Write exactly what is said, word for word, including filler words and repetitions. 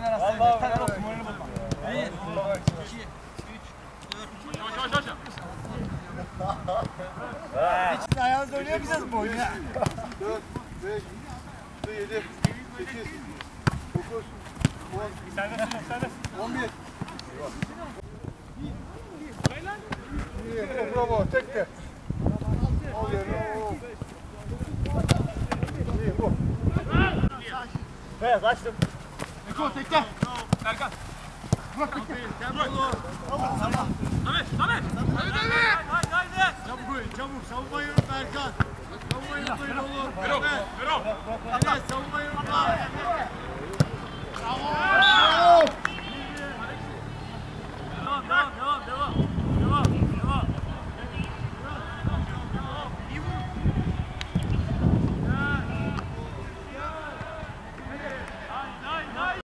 arasında. Yeter yok moralini bozma. Bir, iki, üç, dört. Yavaş yavaş yavaş. Hiç ayağınızda oynayamayacağız bu oyunu ya. dört, beş, altı, yedi, sekiz, dokuz, on. Serbest serbest. on bir. İyi, bravo, tek de. Al yerine, o. İyi, bu. Beyaz açtım. Eko, tekte. Erkan. Bırak, tekte. Tamam. Samet, Samet. Hadi hadi. Haydi. Çabuk oyun, çabuk. Savunmayı Berkan. Savunmayı unutmayın oğlum. Vero, Vero. Evet,